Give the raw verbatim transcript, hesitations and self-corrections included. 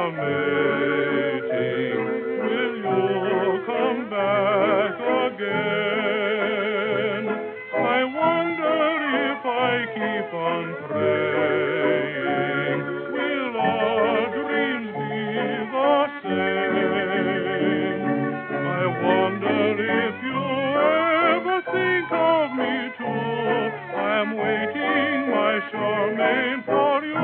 mating. Will you come back again? I wonder if I keep on praying, will our dreams be the same? I wonder if you ever think of me too. I'm waiting, my Charmaine, for you.